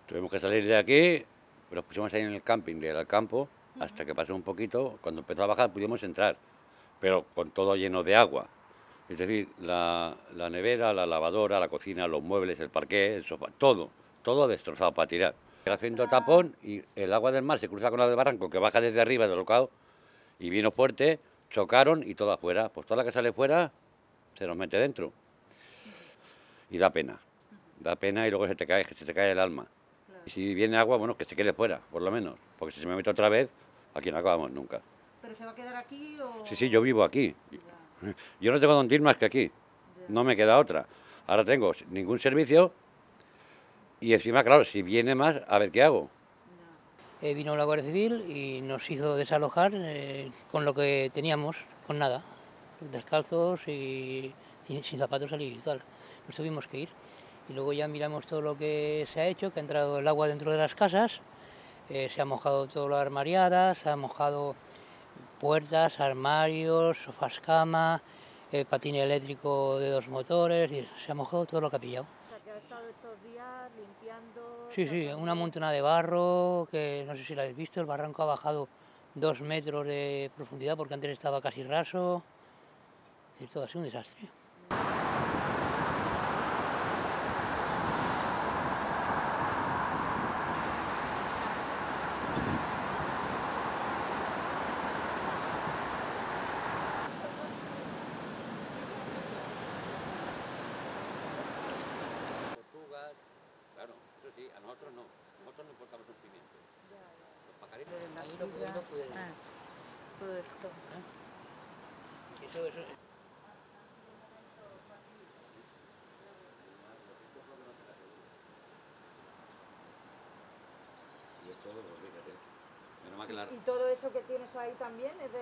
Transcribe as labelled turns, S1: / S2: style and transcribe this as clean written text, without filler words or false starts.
S1: Tuvimos que salir de aquí, nos pusimos ahí en el camping del campo, hasta que pasó un poquito. Cuando empezó a bajar pudimos entrar, pero con todo lleno de agua. Es decir, la nevera, la lavadora, la cocina, los muebles, el parqué, el sofá, todo destrozado para tirar. Era haciendo tapón y el agua del mar se cruza con la del barranco que baja desde arriba, de locado, y vino fuerte, chocaron y todo afuera. Pues toda la que sale fuera se nos mete dentro. Y da pena y luego se te cae el alma. Y si viene agua, bueno, que se quede fuera, por lo menos, porque si se me mete otra vez, aquí no acabamos nunca.
S2: ¿Pero se va a quedar aquí o...?
S1: Sí, yo vivo aquí.
S2: Ya.
S1: Yo no tengo dónde ir más que aquí.
S2: Ya.
S1: No me queda otra. Ahora tengo ningún servicio y encima, claro, si viene más, a ver qué hago.
S3: Vino la Guardia Civil y nos hizo desalojar con lo que teníamos, con nada, descalzos y sin zapatos salir y tal. Nos tuvimos que ir. Y luego ya miramos todo lo que se ha hecho, que ha entrado el agua dentro de las casas, se ha mojado todas las armariadas, se ha mojado puertas, armarios, sofás cama, patín eléctrico de 2 motores, es decir, se ha mojado todo lo que ha pillado.
S2: O sea, que ha estado estos días limpiando...
S3: Sí, una montona de barro, que no sé si la habéis visto, el barranco ha bajado 2 metros de profundidad porque antes estaba casi raso. Es decir, todo ha sido un desastre.
S1: Tortugas, claro, eso sí, a nosotros no importamos un pimiento. Los pajaritos.
S3: Ahí no pueden.
S2: Todo esto.
S3: Eso.
S1: Y es todo, pues fíjate. Menos mal que la...
S2: ¿Y todo eso que tienes ahí también es de